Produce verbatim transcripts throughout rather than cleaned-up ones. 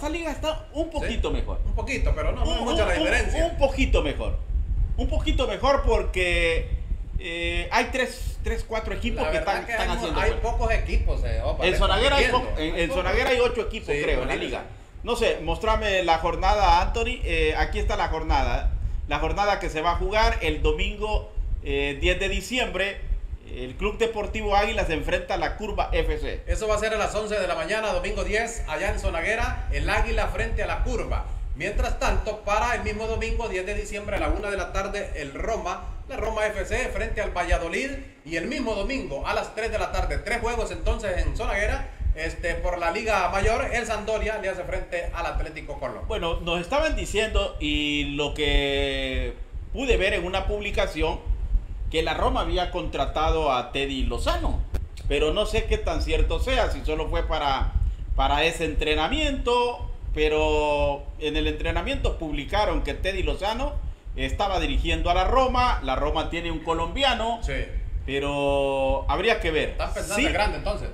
esa liga está un poquito ¿Sí? mejor. Un poquito, pero no, no es Un, mucha la un- diferencia. un poquito mejor. Un poquito mejor porque eh, hay tres, tres, cuatro equipos La que verdad están, que están hay, haciendo hay fuerza. pocos equipos. Eh, opa, En le Zonaguera hay, compitiendo. po- en, Hay en pocos. Zonaguera hay ocho equipos, Sí, creo, en la imagínese. liga. No sé, mostrame la jornada, Anthony. Eh, aquí está la jornada. La jornada que se va a jugar el domingo eh, diez de diciembre. El Club Deportivo Águila se enfrenta a la Curva F C. Eso va a ser a las once de la mañana, domingo diez, allá en Zonaguera, el Águila frente a la Curva. Mientras tanto, para el mismo domingo diez de diciembre a la una de la tarde, el Roma, la Roma F C frente al Valladolid. Y el mismo domingo a las tres de la tarde, tres juegos entonces en Zonaguera, este, por la Liga Mayor, el Sampdoria le hace frente al Atlético Colón. Bueno, nos estaban diciendo, y lo que pude ver en una publicación, que la Roma había contratado a Teddy Lozano, pero no sé qué tan cierto sea, si solo fue para, para ese entrenamiento, pero en el entrenamiento publicaron que Teddy Lozano estaba dirigiendo a la Roma. La Roma tiene un colombiano, Sí. pero habría que ver. ¿Están pensando Sí, en grande entonces?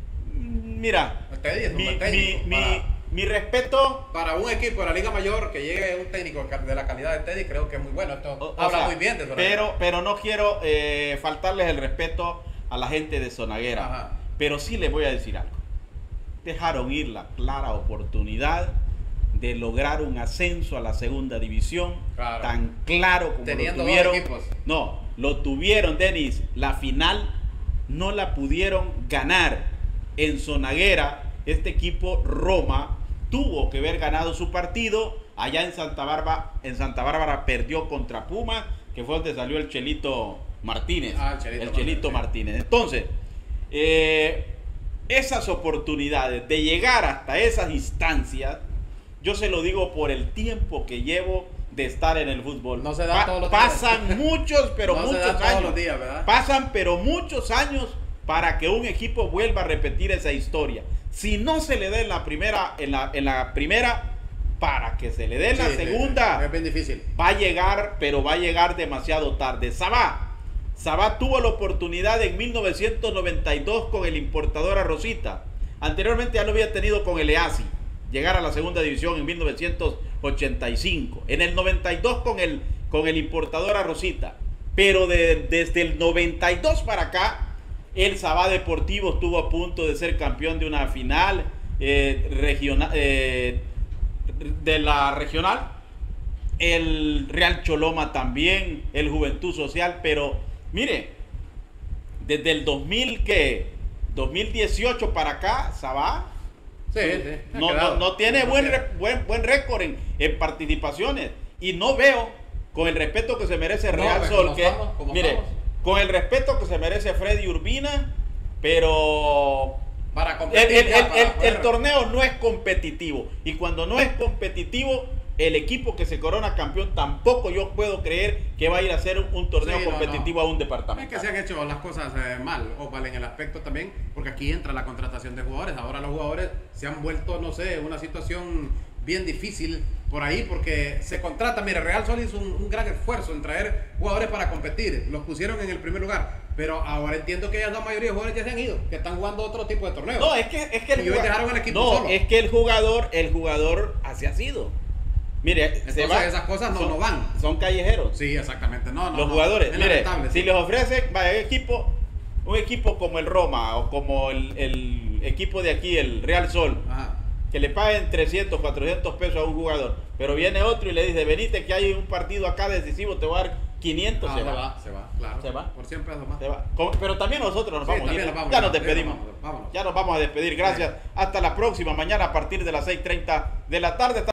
mira, Teddy es un mi, buen mi, técnico. mi, para- mi respeto. Para un equipo de la Liga Mayor que llegue un técnico de la calidad de Teddy, creo que es muy bueno. Esto O- o habla sea, muy bien de Zonaguera. pero, pero no quiero eh, faltarles el respeto a la gente de Zonaguera. Ajá. Pero sí les voy a decir algo. Dejaron ir la clara oportunidad de lograr un ascenso a la segunda división. Claro. Tan claro como Teniendo lo dos tuvieron. equipos. No, lo tuvieron, Denis. La final no la pudieron ganar en Zonaguera. Este equipo Roma tuvo que haber ganado su partido. Allá en Santa Bárbara, en Santa Bárbara perdió contra Puma, que fue donde salió el Chelito Martínez. Ah, el Chelito el Martínez, Chelito sí. Martínez. Entonces, eh, esas oportunidades de llegar hasta esas instancias, yo se lo digo por el tiempo que llevo de estar en el fútbol. No se da todos los días. Pasan muchos, pero No se da muchos todos años. los días, ¿verdad? Pasan, pero muchos años para que un equipo vuelva a repetir esa historia. Si no se le da en la primera, en la, en la primera, para que se le dé en la Sí, sí, segunda, es bien difícil. va a llegar, pero va a llegar demasiado tarde. Sabá. Sabá tuvo la oportunidad en mil novecientos noventa y dos con el importador Rosita. Anteriormente ya lo había tenido con el E A S I. Llegar a la segunda división en mil novecientos ochenta y cinco. En el noventa y dos con el, con el importador Rosita. Pero de, desde el noventa y dos para acá, el Sabá Deportivo estuvo a punto de ser campeón de una final eh, regional, eh, de la regional. El Real Choloma también, el Juventud Social, pero mire, desde el dos mil, ¿qué? dos mil dieciocho para acá, Sabá Sí, sí. ha no, no, quedado. no tiene No buen, tiene. re- buen, buen récord en, en participaciones. Y no veo, con el respeto que se merece No, Real pues, Sol, como que, estamos, como mire, estamos. con el respeto que se merece Freddy Urbina, pero Para el, competir. el- ya, el- para el- poder- el torneo no es competitivo. Y cuando no es competitivo, el equipo que se corona campeón tampoco yo puedo creer que va a ir a hacer un, un torneo Sí, no, competitivo no. a un Es departamento. que se han hecho las cosas eh, mal, o mal en el aspecto también, porque aquí entra la contratación de jugadores. Ahora los jugadores se han vuelto, no sé, una situación bien difícil por ahí, porque se contrata. Mire, Real Sol hizo un, un gran esfuerzo en traer jugadores para competir, los pusieron en el primer lugar, pero ahora entiendo que ya la mayoría de jugadores ya se han ido, que están jugando otro tipo de torneos. No, es que, es que el Y hoy juga- dejaron al equipo no, solo. es que el jugador, el jugador así ha sido. Mire, Entonces se va, esas cosas no, son, no van. son callejeros. Sí, exactamente. No, no, Los no. jugadores, Es mire, lamentable, si sí. les ofrecen, vaya, un equipo, un equipo como el Roma o como el, el equipo de aquí, el Real Sol, Ajá. que le paguen trescientos, cuatrocientos pesos a un jugador, pero viene otro y le dice, venite que hay un partido acá decisivo, te voy a dar quinientos, Ah, se se va. va, se va, claro. Se va. Por cien pesos más. Se va. Con- Pero también nosotros nos Sí, vamos, a ir. también nos vamos, ya ya, nos sí, despedimos. nos vamos, vámonos. Ya nos vamos a despedir, gracias. Hasta la próxima, mañana a partir de las seis treinta de la tarde.